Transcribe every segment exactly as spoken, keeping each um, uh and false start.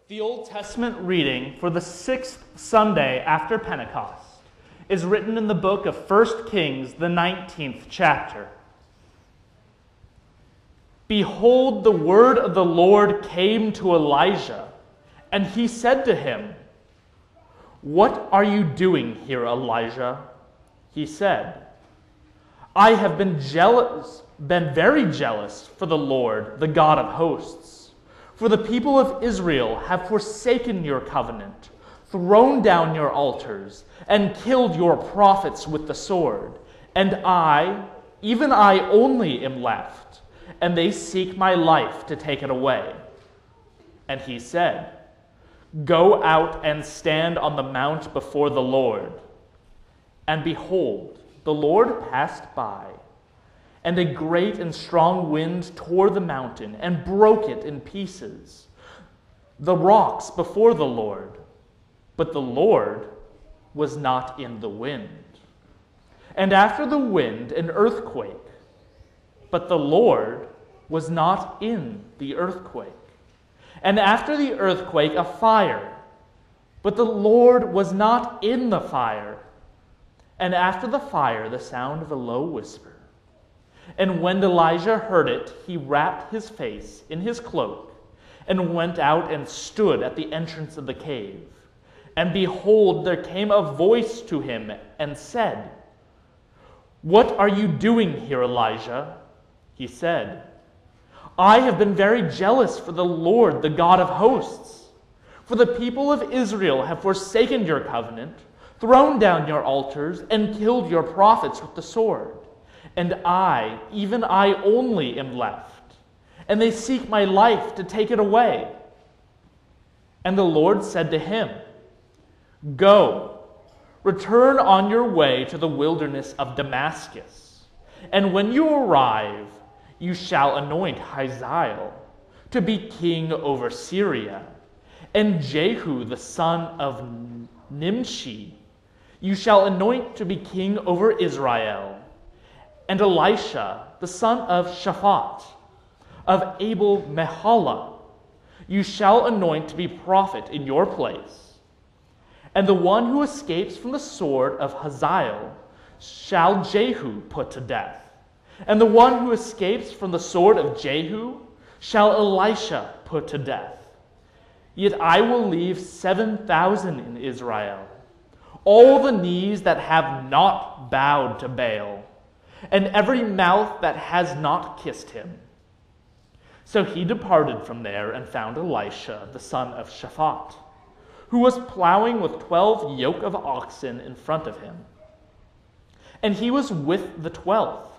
The Old Testament reading for the sixth Sunday after Pentecost is written in the book of First Kings, the nineteenth chapter. Behold, the word of the Lord came to Elijah, and he said to him, "What are you doing here, Elijah?" He said, "I have been jealous, been very jealous for the Lord, the God of hosts. For the people of Israel have forsaken your covenant, thrown down your altars, and killed your prophets with the sword. And I, even I only, am left, and they seek my life to take it away." And he said, "Go out and stand on the mount before the Lord." And behold, the Lord passed by, and a great and strong wind tore the mountain and broke it in pieces, the rocks before the Lord. But the Lord was not in the wind. And after the wind, an earthquake. But the Lord was not in the earthquake. And after the earthquake, a fire. But the Lord was not in the fire. And after the fire, the sound of a low whisper. And when Elijah heard it, he wrapped his face in his cloak and went out and stood at the entrance of the cave. And behold, there came a voice to him and said, "What are you doing here, Elijah?" He said, "I have been very jealous for the Lord, the God of hosts. For the people of Israel have forsaken your covenant, thrown down your altars, and killed your prophets with the sword. And I, even I only, am left, and they seek my life to take it away." And the Lord said to him, "Go, return on your way to the wilderness of Damascus, and when you arrive, you shall anoint Hazael to be king over Syria, and Jehu the son of Nimshi you shall anoint to be king over Israel, and Elisha the son of Shaphat of Abel Meholah you shall anoint to be prophet in your place. And the one who escapes from the sword of Hazael shall Jehu put to death. And the one who escapes from the sword of Jehu shall Elisha put to death. Yet I will leave seven thousand in Israel, all the knees that have not bowed to Baal, and every mouth that has not kissed him." So he departed from there and found Elisha the son of Shaphat, who was plowing with twelve yoke of oxen in front of him. And he was with the twelfth.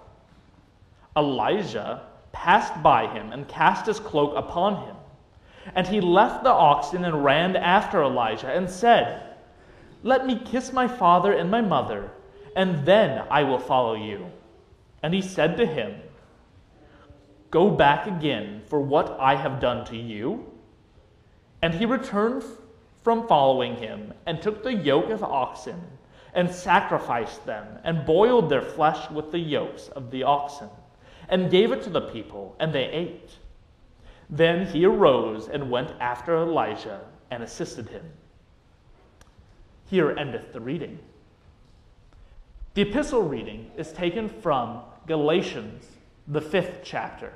Elijah passed by him and cast his cloak upon him. And he left the oxen and ran after Elijah and said, "Let me kiss my father and my mother, and then I will follow you." And he said to him, "Go back again for what I have done to you." And he returned from following him and took the yoke of oxen and sacrificed them and boiled their flesh with the yokes of the oxen and gave it to the people, and they ate. Then he arose and went after Elijah and assisted him. Here endeth the reading. The epistle reading is taken from Galatians, the fifth chapter.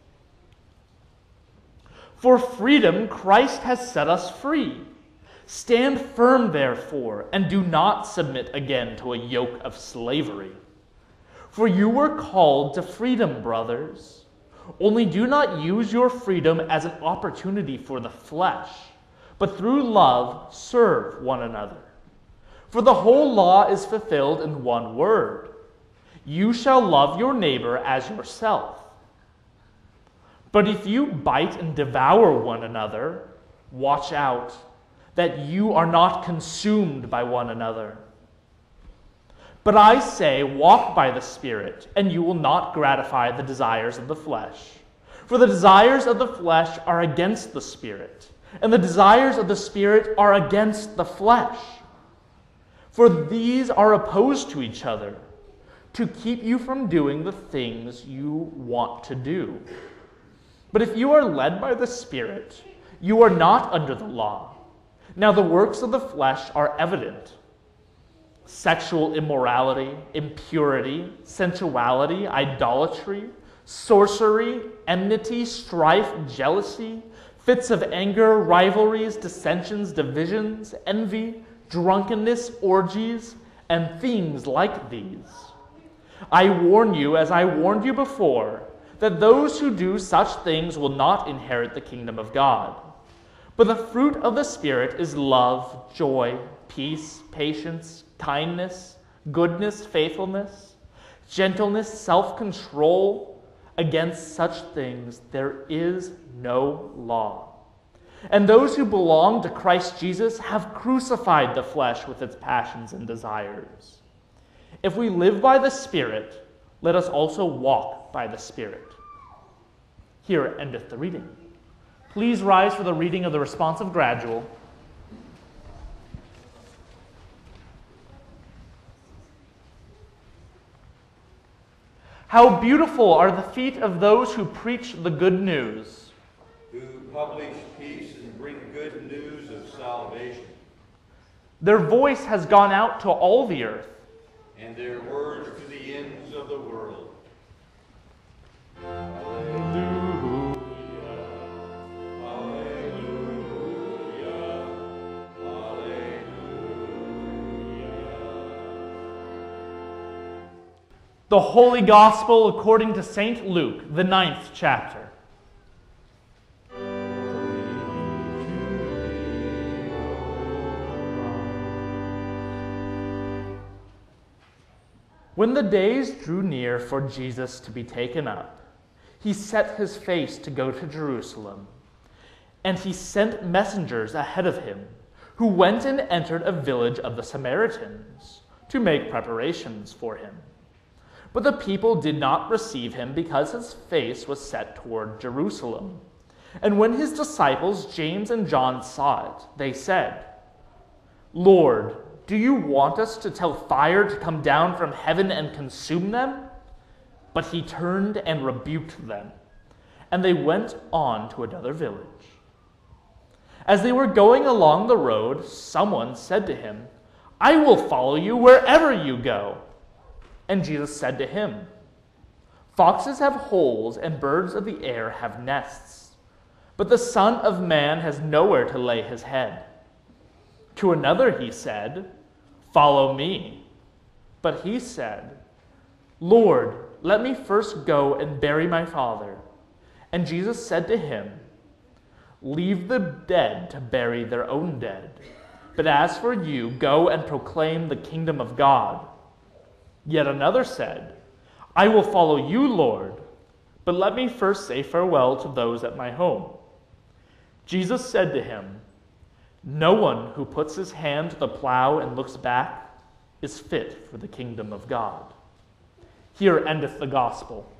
"For freedom Christ has set us free. Stand firm, therefore, and do not submit again to a yoke of slavery. For you were called to freedom, brothers. Only do not use your freedom as an opportunity for the flesh, but through love serve one another. For the whole law is fulfilled in one word: you shall love your neighbor as yourself. But if you bite and devour one another, watch out that you are not consumed by one another. But I say, walk by the Spirit, and you will not gratify the desires of the flesh. For the desires of the flesh are against the Spirit, and the desires of the Spirit are against the flesh. For these are opposed to each other, to keep you from doing the things you want to do. But if you are led by the Spirit, You are not under the law. Now the works of the flesh are evident: sexual immorality, impurity, sensuality, idolatry, sorcery, enmity, strife, jealousy, fits of anger, rivalries, dissensions, divisions, envy, drunkenness, orgies, and things like these. I warn you, as I warned you before, that those who do such things will not inherit the kingdom of God. But the fruit of the Spirit is love, joy, peace, patience, kindness, goodness, faithfulness, gentleness, self-control. Against such things there is no law. And those who belong to Christ Jesus have crucified the flesh with its passions and desires. If we live by the Spirit, let us also walk by the Spirit. Here endeth the reading. Please rise for the reading of the responsive gradual. How beautiful are the feet of those who preach the good news, who publish peace and bring good news of salvation. Their voice has gone out to all the earth, and their words to the ends of the world. Hallelujah. Hallelujah. Hallelujah. The Holy Gospel according to Saint Luke, the ninth chapter. When the days drew near for Jesus to be taken up, he set his face to go to Jerusalem, and he sent messengers ahead of him, who went and entered a village of the Samaritans to make preparations for him. But the people did not receive him because his face was set toward Jerusalem. And when his disciples, James and John, saw it, they said, "Lord, do you want us to tell fire to come down from heaven and consume them?" But he turned and rebuked them, and they went on to another village. As they were going along the road, someone said to him, "I will follow you wherever you go." And Jesus said to him, "Foxes have holes and birds of the air have nests, but the Son of Man has nowhere to lay his head." To another he said, "Follow me." But he said, "Lord, let me first go and bury my father." And Jesus said to him, "Leave the dead to bury their own dead. But as for you, go and proclaim the kingdom of God." Yet another said, "I will follow you, Lord, but let me first say farewell to those at my home." Jesus said to him, "No one who puts his hand to the plow and looks back is fit for the kingdom of God." Here endeth the gospel.